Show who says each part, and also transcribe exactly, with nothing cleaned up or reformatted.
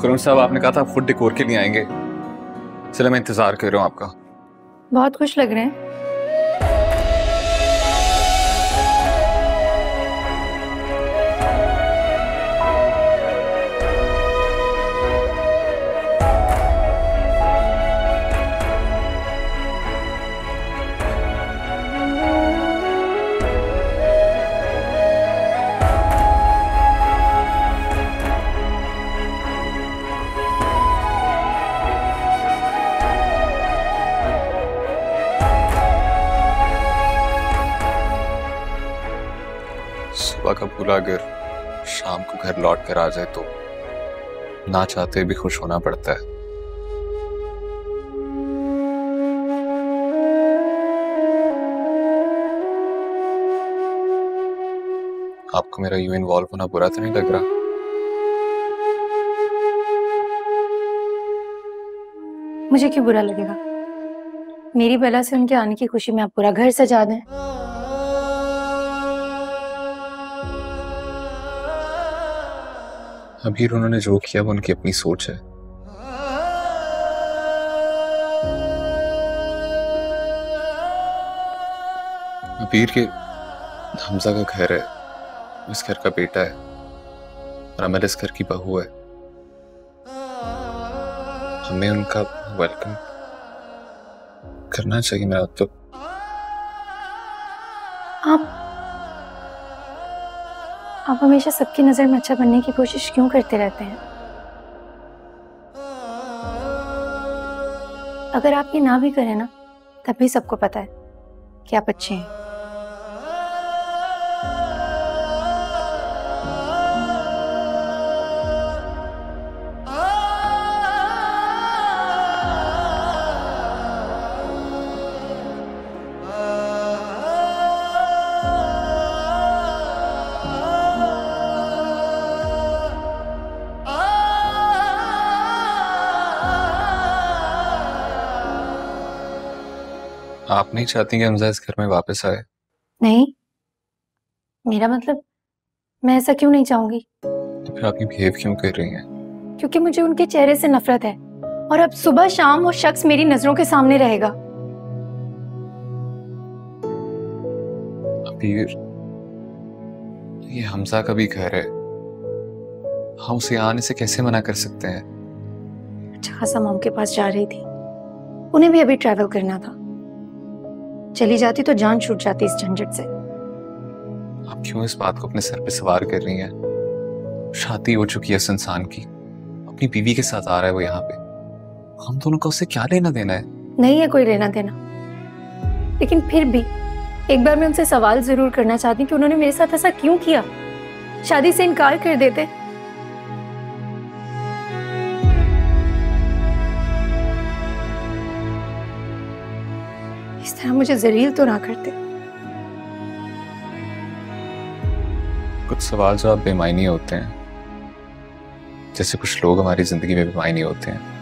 Speaker 1: खुरम साहब, आपने कहा था आप खुद डेकोर के लिए आएंगे। चलो मैं इंतजार कर रहा हूँ आपका।
Speaker 2: बहुत खुश लग रहे हैं।
Speaker 1: सुबह का भूला अगर शाम को घर लौट कर आ जाए तो ना चाहते भी खुश होना पड़ता है। आपको मेरा यूं इन्वॉल्व होना बुरा तो नहीं लग रहा?
Speaker 2: मुझे क्यों बुरा लगेगा? मेरी बला से उनके आने की खुशी में आप पूरा घर सजा दें।
Speaker 1: अभी उन्होंने जो किया वो उनकी अपनी सोच है। अबीर के हमजा का घर है, इस घर का बेटा है और अमल इस घर की बहू है। हमें उनका वेलकम करना चाहिए। मेरा तो
Speaker 2: आप आप हमेशा सबकी नजर में अच्छा बनने की कोशिश क्यों करते रहते हैं? अगर आप ये ना भी करें ना, तब भी सबको पता है कि आप अच्छे हैं।
Speaker 1: आप नहीं चाहती कि हमजा इस घर में वापस आए?
Speaker 2: नहीं, मेरा मतलब मैं ऐसा क्यों नहीं चाहूंगी?
Speaker 1: तो फिर आप ये बिहेव क्यों कर रही हैं?
Speaker 2: क्योंकि मुझे उनके चेहरे से नफरत है और अब सुबह शाम वो शख्स मेरी नजरों के सामने रहेगा।
Speaker 1: अबीर, ये हमजा का भी घर है, हम उसे आने से कैसे मना कर सकते हैं?
Speaker 2: अच्छा खासा मॉम के पास जा रही थी, उन्हें भी अभी ट्रैवल करना था। चली जाती तो जान छूट जाती इस झंझट से।
Speaker 1: आप क्यों इस बात को अपने सर पे सवार कर रही हैं? शादी हो चुकी है इस इंसान की, अपनी बीवी के साथ आ रहा है वो यहाँ पे। हम दोनों का उससे क्या लेना देना है?
Speaker 2: नहीं है कोई लेना देना, लेकिन फिर भी एक बार मैं उनसे सवाल जरूर करना चाहती हूँ कि उन्होंने मेरे साथ ऐसा क्यों किया? शादी से इनकार कर देते। इस तरह मुझे जलील तो ना करते।
Speaker 1: कुछ सवाल जवाब बेमायनी होते हैं, जैसे कुछ लोग हमारी जिंदगी में बेमायनी होते हैं।